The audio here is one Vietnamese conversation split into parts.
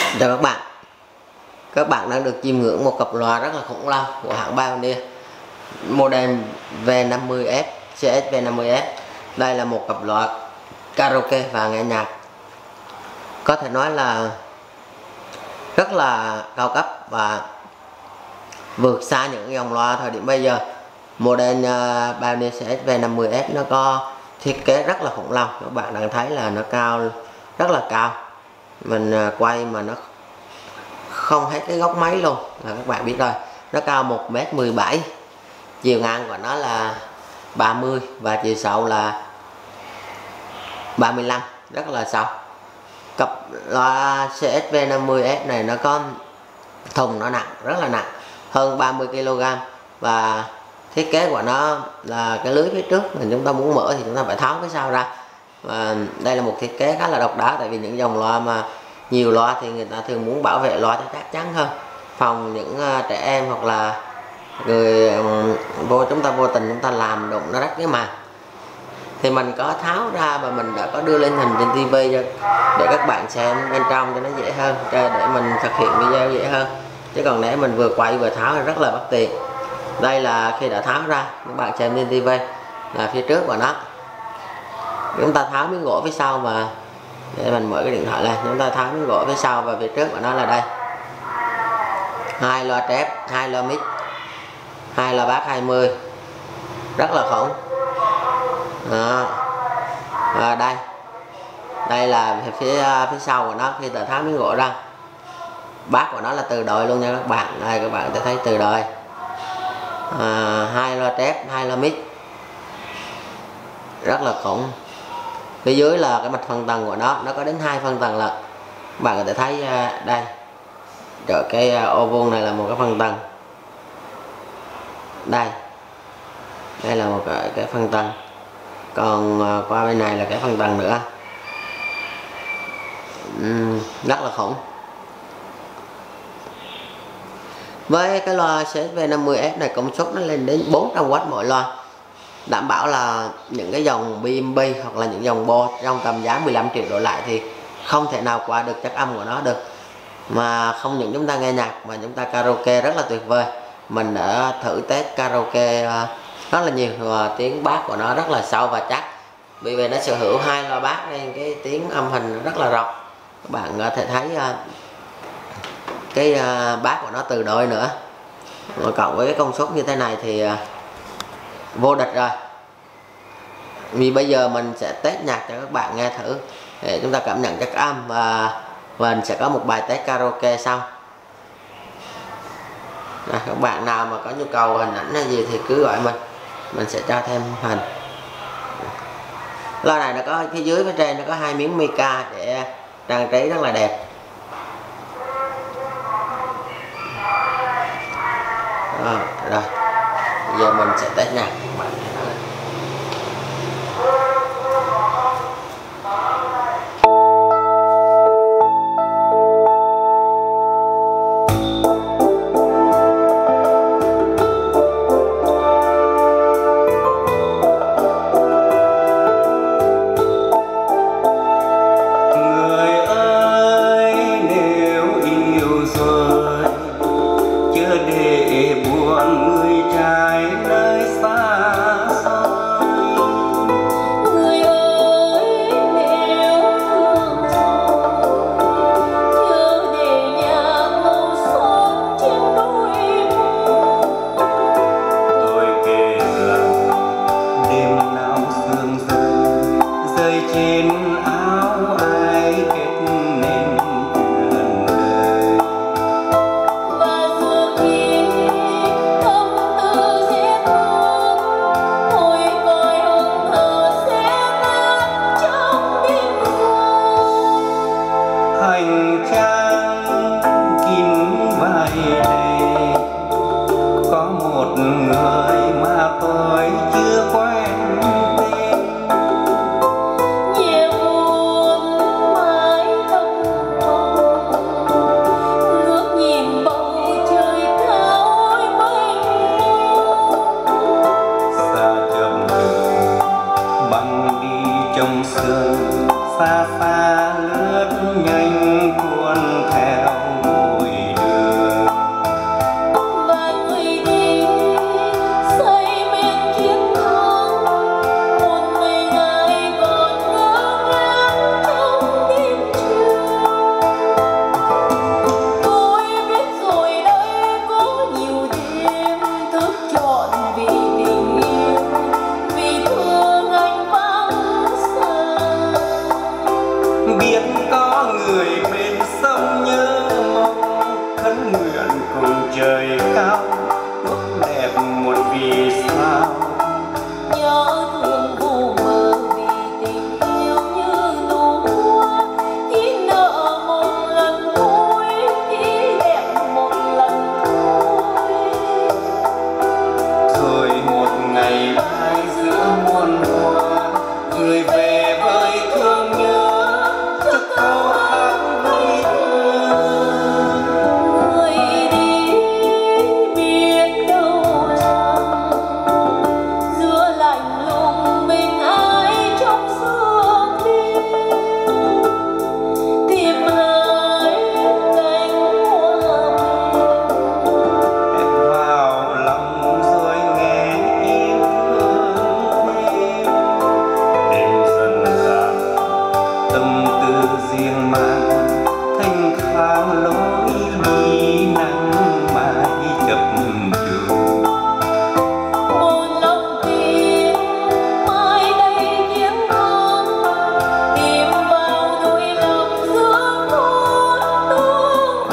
Chào các bạn đang được chiêm ngưỡng một cặp loa rất là khủng long của hãng Pioneer model V50S CS V50S. Đây là một cặp loa karaoke và nghe nhạc có thể nói là rất là cao cấp và vượt xa những dòng loa thời điểm bây giờ. Model Pioneer CS V50S nó có thiết kế rất là khủng long, các bạn đang thấy là nó cao, rất là cao. Mình quay mà nó không hết cái góc máy luôn là các bạn biết rồi. Nó cao 1m17, chiều ngang của nó là 30 và chiều sâu là 35, rất là sâu. Cặp loa CSV50S này nó có thùng nó nặng, rất là nặng, hơn 30 kg, và thiết kế của nó là cái lưới phía trước mình chúng ta muốn mở thì chúng ta phải tháo cái sau ra. Và đây là một thiết kế khá là độc đáo, tại vì những dòng loa mà nhiều loa thì người ta thường muốn bảo vệ loa cho chắc chắn hơn, phòng những trẻ em hoặc là người chúng ta vô tình chúng ta làm đụng nó rách cái màng. Thì mình có tháo ra và mình đã có đưa lên hình trên TV để các bạn xem bên trong cho nó dễ hơn, để mình thực hiện video dễ hơn, chứ còn nếu mình vừa quay vừa tháo thì rất là bất tiện. Đây là khi đã tháo ra, các bạn xem trên TV là phía trước của nó, chúng ta tháo miếng gỗ phía sau, và để mình mở cái điện thoại lên, chúng ta tháo miếng gỗ phía sau và phía trước của nó là đây, hai loa trép, hai loa mic, hai loa bass 20, rất là khủng. Đây là phía sau của nó. Khi ta tháo miếng gỗ ra, bass của nó là từ đời luôn nha các bạn. Đây các bạn sẽ thấy từ đời, hai loa trép, hai loa mic, rất là khủng. Phía dưới là cái mặt phân tầng của nó có đến 2 phân tầng lận. Các bạn có thể thấy đây, rồi cái ô vuông này là một cái phân tầng, đây là một cái phân tầng, còn qua bên này là cái phân tầng nữa. Rất là khủng. Với cái loa CSV50S này, công suất nó lên đến 400W mỗi loa, đảm bảo là những cái dòng BMP hoặc là những dòng Bo trong tầm giá 15 triệu đổ lại thì không thể nào qua được chất âm của nó được. Mà không những chúng ta nghe nhạc mà chúng ta karaoke rất là tuyệt vời. Mình đã thử test karaoke rất là nhiều, và tiếng bass của nó rất là sâu và chắc, vì vậy nó sở hữu hai loa bass nên cái tiếng âm thanh rất là rộng. Các bạn có thể thấy cái bass của nó từ đôi nữa, và cộng với cái công suất như thế này thì vô địch rồi. Vì bây giờ mình sẽ test nhạc cho các bạn nghe thử để chúng ta cảm nhận chất âm, và mình sẽ có một bài test karaoke sau. Các bạn nào mà có nhu cầu hình ảnh hay gì thì cứ gọi mình sẽ cho thêm hình. Loa này nó có phía dưới, phía trên nó có 2 miếng mica để trang trí rất là đẹp. Rồi giờ mình sẽ test nhạc. trong sương xa xa lướt nhanh cuốn theo vàng thanh thang lối đi nắng mai chập chờn. Một lòng tìm mai đây kiếm thơm, tìm vào đôi lòng giữa muôn tương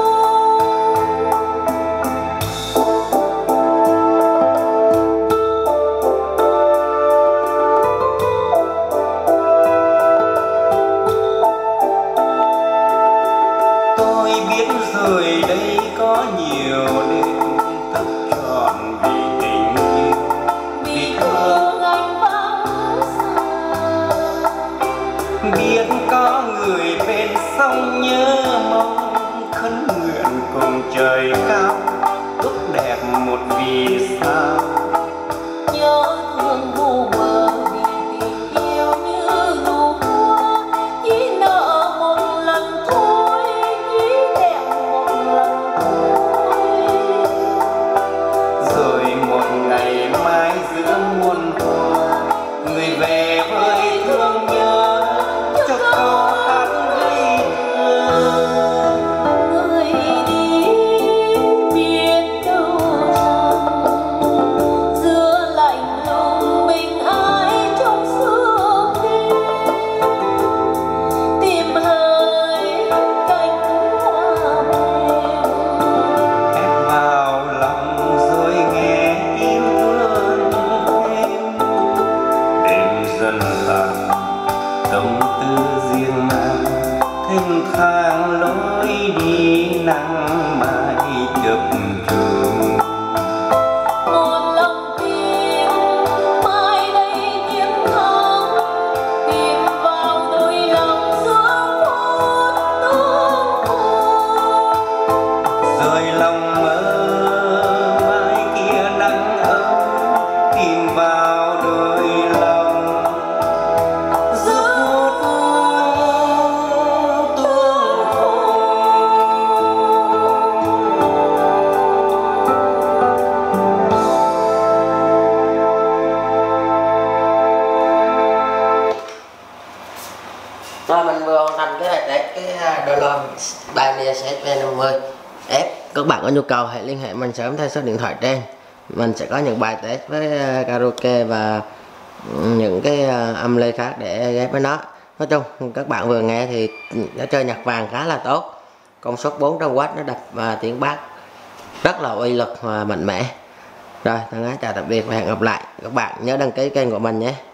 Tôi biết rồi đây có nhiều đêm thức trọn vì tình yêu, vì thương anh vắng xa. biết có người bên sông nhớ mong khấn nguyện cùng trời cao ước đẹp một vì sao. Nhớ thương vô bờ vì tình yêu như nụ hoa, chỉ nợ một lần thôi, chỉ đẹp một lần thôi. Rồi một ngày mai giữa muôn hoa, người về với thương nhớ cho câu hát ngây thơ. Người đi biết đâu rằng giữa lạnh lùng mình ai trong sương đêm, tìm hơi cánh hoa mềm. Ép vào lòng rồi nghe yêu thương em, đêm dần tàn tâm tư riêng mang thênh thang lối đi nắng mai chập chờn. Một lòng tìm mai đây kiếm thơm, tìm vào đôi lòng giữa phút tương phùng. Rồi lòng mơ mai kia nắng ấm tìm vào đôi lòng giữa phút tương phùng. Rồi mình vừa hoàn thành cái bài test cái Dolon Pioneer CSV50 F. Các bạn có nhu cầu hãy liên hệ mình sớm theo số điện thoại trên. Mình sẽ có những bài test với karaoke và những cái âm lê khác để ghép với nó. Nói chung các bạn vừa nghe thì nó chơi nhạc vàng khá là tốt, công suất 400W, nó đập và tiếng bass rất là uy lực và mạnh mẽ. Rồi thân ái chào tạm biệt và hẹn gặp lại. Các bạn nhớ đăng ký kênh của mình nhé.